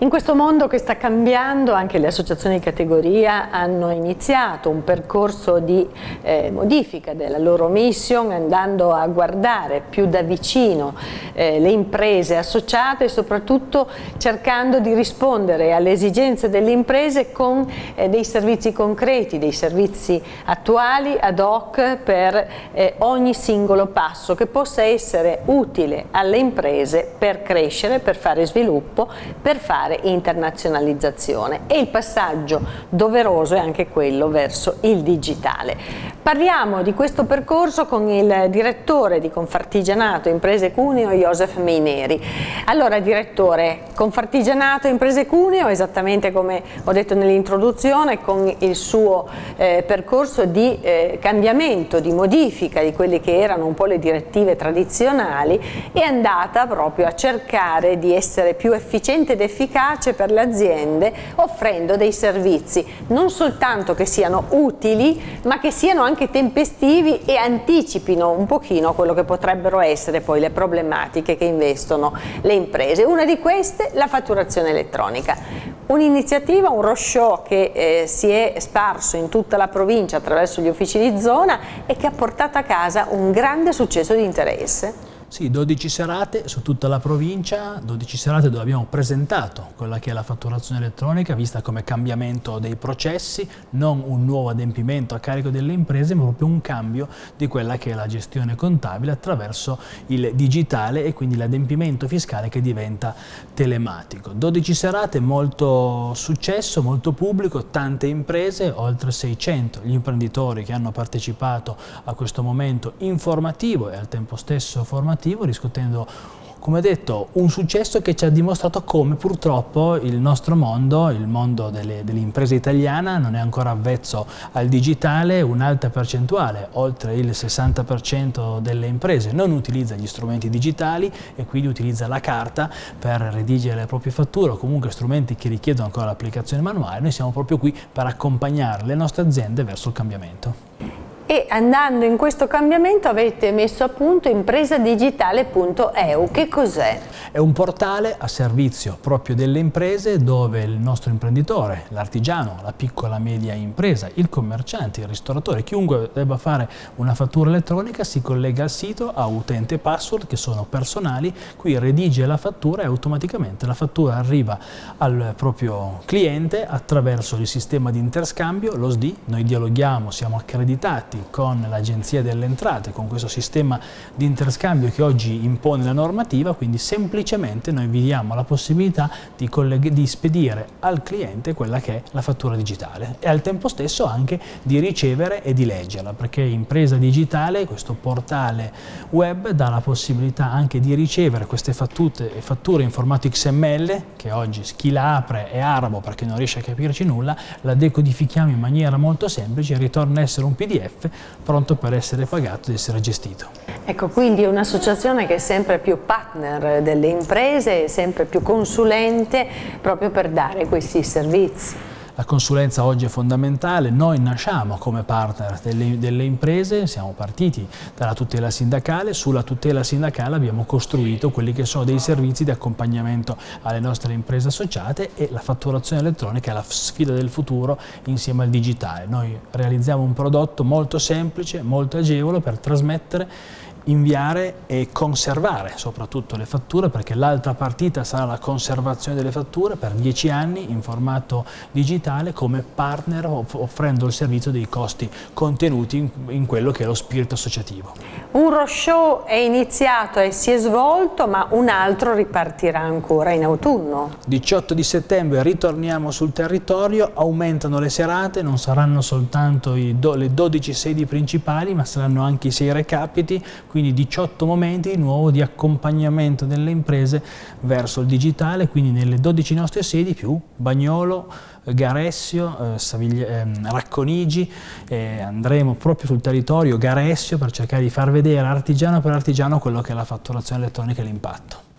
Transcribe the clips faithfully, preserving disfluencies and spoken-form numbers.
In questo mondo che sta cambiando, anche le associazioni di categoria hanno iniziato un percorso di eh, modifica della loro mission, andando a guardare più da vicino eh, le imprese associate e soprattutto cercando di rispondere alle esigenze delle imprese con eh, dei servizi concreti, dei servizi attuali ad hoc per eh, ogni singolo passo che possa essere utile alle imprese per crescere, per fare sviluppo, per fare internazionalizzazione, e il passaggio doveroso è anche quello verso il digitale. Parliamo di questo percorso con il direttore di Confartigianato Imprese Cuneo, Joseph Meineri. Allora direttore, Confartigianato Imprese Cuneo, esattamente come ho detto nell'introduzione, con il suo eh, percorso di eh, cambiamento, di modifica di quelle che erano un po' le direttive tradizionali, è andata proprio a cercare di essere più efficiente ed efficace per le aziende, offrendo dei servizi non soltanto che siano utili, ma che siano anche tempestivi e anticipino un pochino quello che potrebbero essere poi le problematiche che investono le imprese. Una di queste, la fatturazione elettronica. Un'iniziativa, un roadshow che eh, si è sparso in tutta la provincia attraverso gli uffici di zona e che ha portato a casa un grande successo di interesse. Sì, dodici serate su tutta la provincia, dodici serate dove abbiamo presentato quella che è la fatturazione elettronica, vista come cambiamento dei processi, non un nuovo adempimento a carico delle imprese, ma proprio un cambio di quella che è la gestione contabile attraverso il digitale e quindi l'adempimento fiscale che diventa telematico. dodici serate, molto successo, molto pubblico, tante imprese, oltre seicento gli imprenditori che hanno partecipato a questo momento informativo e al tempo stesso formativo, riscuotendo, come detto, un successo che ci ha dimostrato come purtroppo il nostro mondo, il mondo delle, delle imprese italiane, non è ancora avvezzo al digitale. Un'alta percentuale, oltre il sessanta per cento delle imprese, non utilizza gli strumenti digitali e quindi utilizza la carta per redigere le proprie fatture, o comunque strumenti che richiedono ancora l'applicazione manuale. Noi siamo proprio qui per accompagnare le nostre aziende verso il cambiamento. E andando in questo cambiamento avete messo a punto impresa digitale punto e u. Che cos'è? È un portale a servizio proprio delle imprese dove il nostro imprenditore, l'artigiano, la piccola media impresa, il commerciante, il ristoratore, chiunque debba fare una fattura elettronica si collega al sito, ha utente e password che sono personali, qui redige la fattura e automaticamente la fattura arriva al proprio cliente attraverso il sistema di interscambio, lo S D I. Noi dialoghiamo, siamo accreditati con l'Agenzia delle Entrate, con questo sistema di interscambio che oggi impone la normativa, quindi semplicemente noi vi diamo la possibilità di, di spedire al cliente quella che è la fattura digitale e al tempo stesso anche di ricevere e di leggerla, perché Impresa Digitale, questo portale web, dà la possibilità anche di ricevere queste fatture, fatture in formato X M L, che oggi chi la apre è arabo perché non riesce a capirci nulla, la decodifichiamo in maniera molto semplice e ritorna a essere un P D F pronto per essere pagato ed essere gestito. Ecco, quindi è un'associazione che è sempre più partner delle imprese, sempre più consulente proprio per dare questi servizi. La consulenza oggi è fondamentale, noi nasciamo come partner delle, delle imprese, siamo partiti dalla tutela sindacale, sulla tutela sindacale abbiamo costruito quelli che sono dei servizi di accompagnamento alle nostre imprese associate e la fatturazione elettronica è la sfida del futuro insieme al digitale. Noi realizziamo un prodotto molto semplice, molto agevole per trasmettere, inviare e conservare soprattutto le fatture, perché l'altra partita sarà la conservazione delle fatture per dieci anni in formato digitale come partner, offrendo il servizio dei costi contenuti in, in quello che è lo spirito associativo. Un roadshow è iniziato e si è svolto, ma un altro ripartirà ancora in autunno. diciotto di settembre ritorniamo sul territorio, aumentano le serate, non saranno soltanto i do, le dodici sedi principali, ma saranno anche i sei recapiti, quindi diciotto momenti di nuovo di accompagnamento delle imprese verso il digitale, quindi nelle dodici nostre sedi più Bagnolo, Garessio, eh, Saviglia, eh, Racconigi, eh, andremo proprio sul territorio Garessio per cercare di far vedere artigiano per artigiano quello che è la fatturazione elettronica e l'impatto.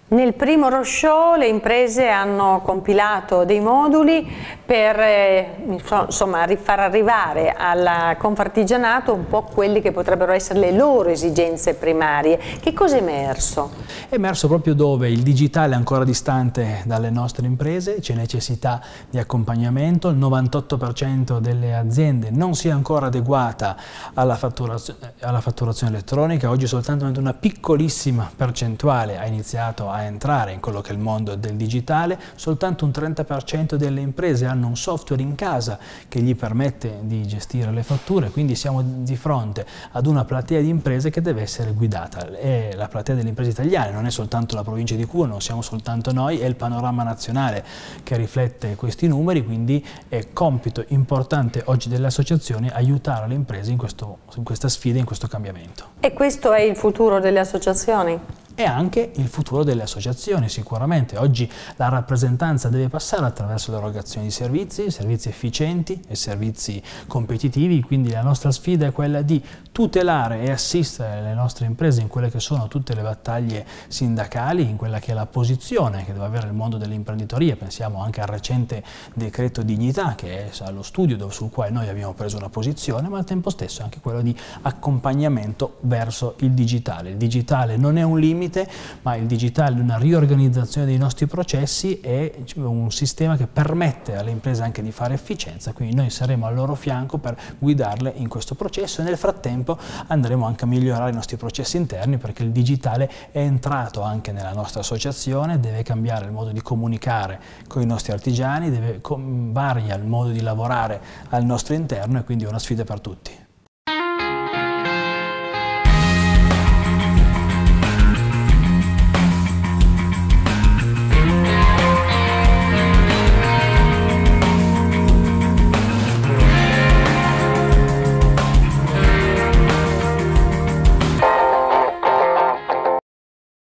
Nel primo roadshow le imprese hanno compilato dei moduli per eh, insomma, far arrivare al Confartigianato un po' quelli che potrebbero essere le loro esigenze primarie. Che cosa è emerso? È emerso proprio dove il digitale è ancora distante dalle nostre imprese, c'è necessità di accompagnamento, il novantotto per cento delle aziende non si è ancora adeguata alla fatturazione, alla fatturazione elettronica, oggi soltanto una piccolissima percentuale ha iniziato a entrare in quello che è il mondo del digitale, soltanto un trenta per cento delle imprese hanno un software in casa che gli permette di gestire le fatture, quindi siamo di fronte ad una platea di imprese che deve essere guidata. È la platea delle imprese italiane, non è soltanto la provincia di Cuneo, non siamo soltanto noi, è il panorama nazionale che riflette questi numeri, quindi è compito importante oggi delle associazioni aiutare le imprese in, questo, in questa sfida, in questo cambiamento. E questo è il futuro delle associazioni? E anche il futuro delle associazioni sicuramente. Oggi la rappresentanza deve passare attraverso l'erogazione di servizi, servizi efficienti e servizi competitivi, quindi la nostra sfida è quella di tutelare e assistere le nostre imprese in quelle che sono tutte le battaglie sindacali, in quella che è la posizione che deve avere il mondo dell'imprenditoria. Pensiamo anche al recente decreto dignità che è allo studio, sul quale noi abbiamo preso una posizione, ma al tempo stesso anche quello di accompagnamento verso il digitale. Il digitale non è un limite, ma il digitale è una riorganizzazione dei nostri processi e un sistema che permette alle imprese anche di fare efficienza, quindi noi saremo al loro fianco per guidarle in questo processo e nel frattempo andremo anche a migliorare i nostri processi interni, perché il digitale è entrato anche nella nostra associazione, deve cambiare il modo di comunicare con i nostri artigiani, deve varia il modo di lavorare al nostro interno e quindi è una sfida per tutti.